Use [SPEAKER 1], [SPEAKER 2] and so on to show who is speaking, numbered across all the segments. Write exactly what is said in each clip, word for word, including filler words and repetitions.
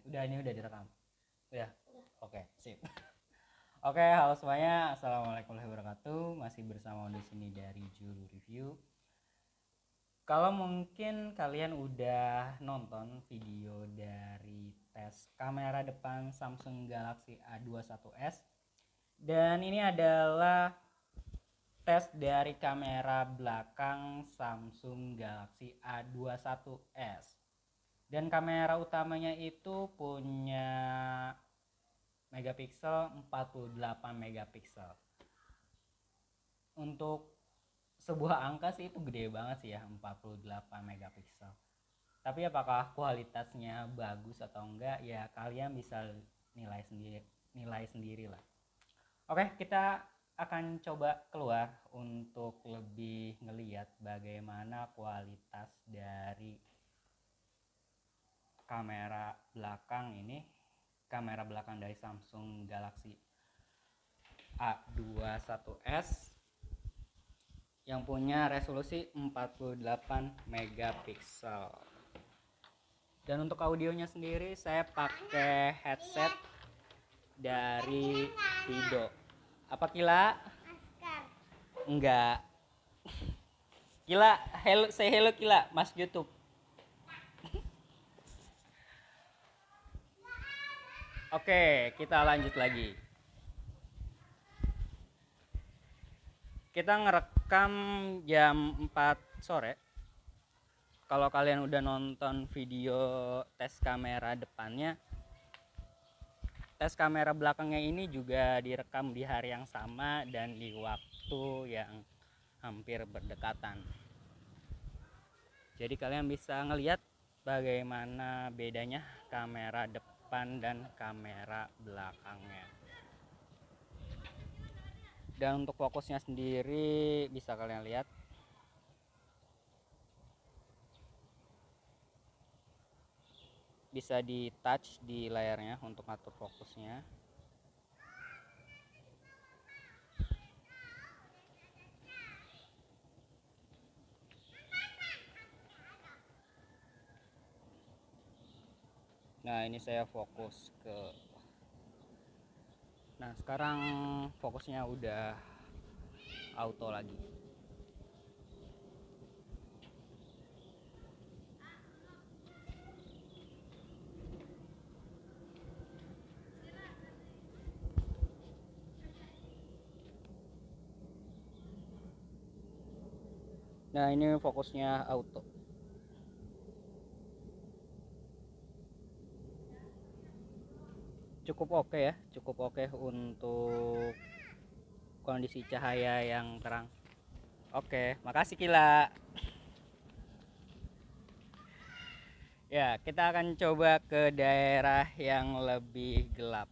[SPEAKER 1] Udah, ini udah direkam. Udah. Oke, sip. Oke, halo semuanya. Assalamualaikum warahmatullahi wabarakatuh. Masih bersama di sini dari Julu Review. Kalau mungkin kalian udah nonton video dari tes kamera depan Samsung Galaxy A dua puluh satu S, dan ini adalah tes dari kamera belakang Samsung Galaxy A dua puluh satu S. Dan kamera utamanya itu punya megapiksel empat puluh delapan megapiksel. Untuk sebuah angka sih itu gede banget sih ya, empat puluh delapan megapiksel. Tapi apakah kualitasnya bagus atau enggak, ya kalian bisa nilai sendiri nilai sendiri lah. Oke, kita akan coba keluar untuk lebih ngeliat bagaimana kualitas dari kamera belakang ini, kamera belakang dari Samsung Galaxy A dua puluh satu S yang punya resolusi empat puluh delapan megapiksel. Dan untuk audionya sendiri saya pakai headset dari Vido. Apa Kila? Enggak. Kila, hello, say hello Kila, Mas YouTube. Oke, kita lanjut lagi. Kita ngerekam jam empat sore. Kalau kalian udah nonton video tes kamera depannya, tes kamera belakangnya ini juga direkam di hari yang sama dan di waktu yang hampir berdekatan. Jadi kalian bisa ngelihat bagaimana bedanya kamera depan dan kamera belakangnya. Dan untuk fokusnya sendiri bisa kalian lihat, bisa di touch di layarnya untuk ngatur fokusnya. Nah, ini saya fokus ke, nah sekarang fokusnya udah auto lagi. Nah, ini fokusnya auto. Cukup oke okay ya, cukup oke okay untuk kondisi cahaya yang terang. Oke, makasih Kila. Ya, kita akan coba ke daerah yang lebih gelap.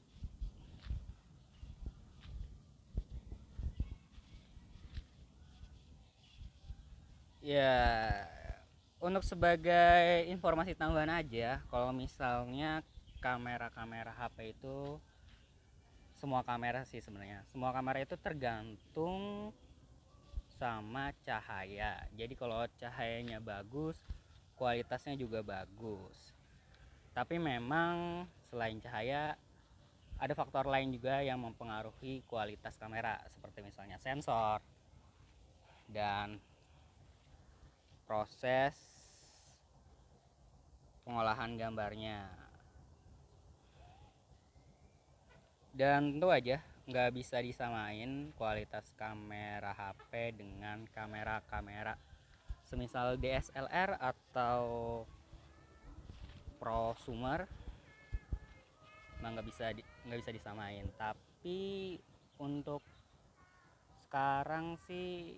[SPEAKER 1] Ya, untuk sebagai informasi tambahan aja, kalau misalnya kamera-kamera H P itu, semua kamera sih sebenarnya, semua kamera itu tergantung sama cahaya. Jadi kalau cahayanya bagus, kualitasnya juga bagus. Tapi memang selain cahaya, ada faktor lain juga yang mempengaruhi kualitas kamera, seperti misalnya sensor dan proses pengolahan gambarnya. Dan tentu aja nggak bisa disamain kualitas kamera H P dengan kamera-kamera semisal D S L R atau prosumer. Nah, nggak bisa di, nggak bisa disamain. Tapi untuk sekarang sih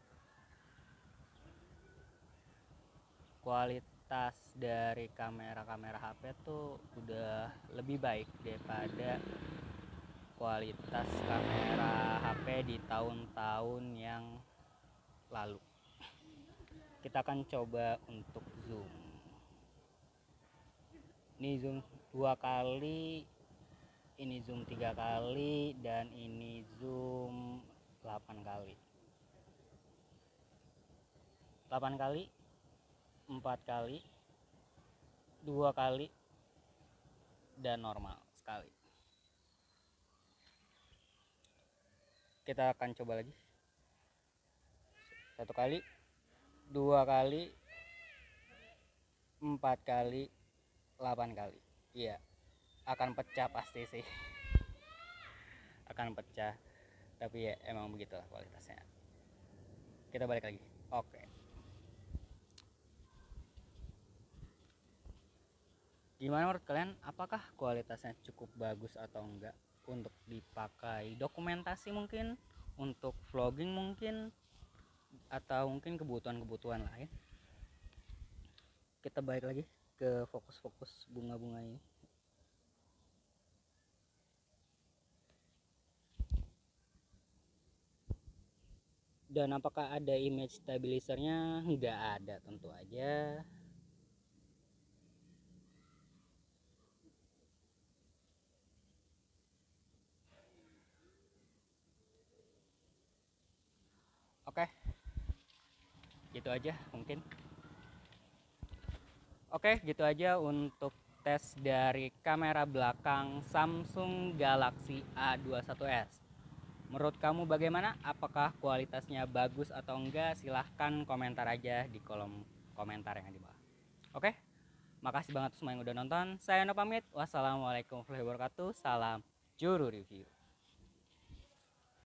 [SPEAKER 1] kualitas dari kamera-kamera H P tuh udah lebih baik daripada kualitas kamera H P di tahun-tahun yang lalu. Kita akan coba untuk zoom. Ini zoom dua kali, ini zoom tiga kali, dan ini zoom delapan kali. delapan kali, empat kali, dua kali, dan normal sekali. Kita akan coba lagi. Satu kali, dua kali, empat kali, delapan kali. Iya, akan pecah pasti sih. Akan pecah. Tapi ya emang begitulah kualitasnya. Kita balik lagi. Oke. Gimana menurut kalian? Apakah kualitasnya cukup bagus atau enggak untuk dipakai dokumentasi mungkin, untuk vlogging mungkin, atau mungkin kebutuhan-kebutuhan lain? Kita balik lagi ke fokus-fokus bunga-bunga ini. Dan apakah ada image stabilizernya? Nggak ada tentu aja. Oke, gitu aja mungkin. Oke, gitu aja untuk tes dari kamera belakang Samsung Galaxy A dua puluh satu S. Menurut kamu bagaimana? Apakah kualitasnya bagus atau enggak? Silahkan komentar aja di kolom komentar yang ada di bawah. Oke, makasih banget semua yang udah nonton. Saya Eno pamit. Wassalamualaikum warahmatullahi wabarakatuh. Salam Juru Review.